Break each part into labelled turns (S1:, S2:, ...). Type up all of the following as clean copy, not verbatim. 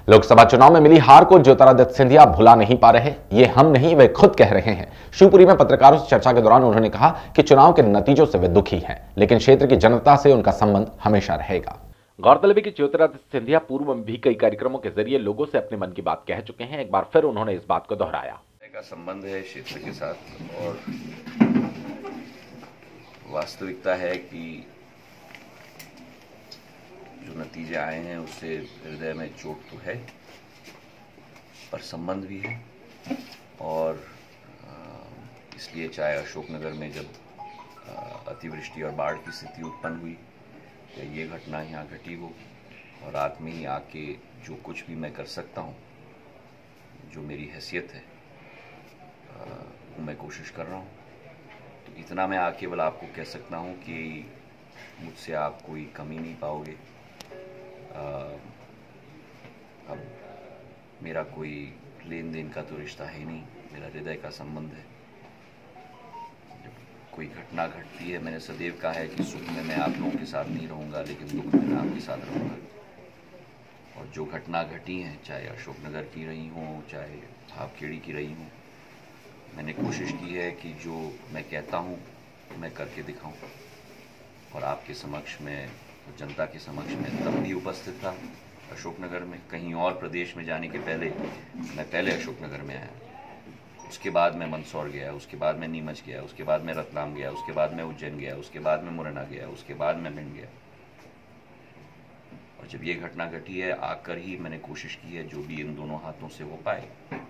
S1: लोकसभा चुनाव में मिली हार को ज्योतिरादित्य सिंधिया भुला नहीं पा रहे। ये हम नहीं, वे खुद कह रहे हैं। शिवपुरी में पत्रकारों से चर्चा के दौरान उन्होंने कहा कि चुनाव के नतीजों से वे दुखी हैं, लेकिन क्षेत्र की जनता से उनका संबंध हमेशा रहेगा।
S2: गौरतलब है कि ज्योतिरादित्य सिंधिया पूर्व में भी कई कार्यक्रमों के जरिए लोगों से अपने मन की बात कह चुके हैं। एक बार फिर उन्होंने इस बात को दोहराया
S3: का संबंध है क्षेत्र के साथ, और वास्तविकता है कि जो नतीजे आए हैं उससे हृदय में चोट तो है, पर संबंध भी है। और इसलिए चाहे अशोकनगर में जब अतिवृष्टि और बाढ़ की स्थिति उत्पन्न हुई या ये घटना यहाँ घटी हो, और रात में ही आके जो कुछ भी मैं कर सकता हूँ, जो मेरी हैसियत है, मैं कोशिश कर रहा हूँ। तो इतना मैं केवल आपको कह सकता हूँ कि मुझसे आप कोई कमी नहीं पाओगे। अब मेरा कोई लेन देन का तो रिश्ता है नहीं, मेरा हृदय का संबंध है। जब कोई घटना घटती है, मैंने सदैव कहा है कि सुख में मैं आप लोगों के साथ नहीं रहूँगा, लेकिन दुख में मैं आपके साथ रहूँगा। और जो घटना घटी हैं, चाहे अशोकनगर की रही हों, चाहे भावखेड़ी की रही हों, मैंने कोशिश की है कि जो मैं कहता हूँ मैं करके दिखाऊं। और आपके समक्ष में, जनता के समक्ष में तब भी उपस्थित था अशोकनगर में। कहीं और प्रदेश में जाने के पहले मैं पहले अशोकनगर में आया, उसके बाद मैं मंदसौर गया, उसके बाद मैं नीमच गया, उसके बाद मैं रतलाम गया, उसके बाद मैं उज्जैन गया, उसके बाद मैं मुरैना गया, उसके बाद मैं भिंड गया। और जब ये घटना घटी है, आकर ही मैंने कोशिश की है जो भी इन दोनों हाथों से हो पाए।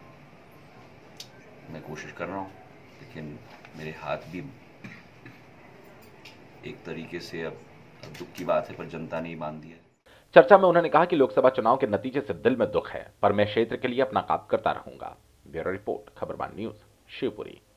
S3: मैं कोशिश कर रहा हूँ, लेकिन मेरे हाथ भी एक तरीके से अब दुख की बात है, पर जनता ने ही बांध दिया है।
S2: चर्चा में उन्होंने कहा कि लोकसभा चुनाव के नतीजे से दिल में दुख है, पर मैं क्षेत्र के लिए अपना काम करता रहूंगा। Bureau report, Khabarban news, Shivpuri.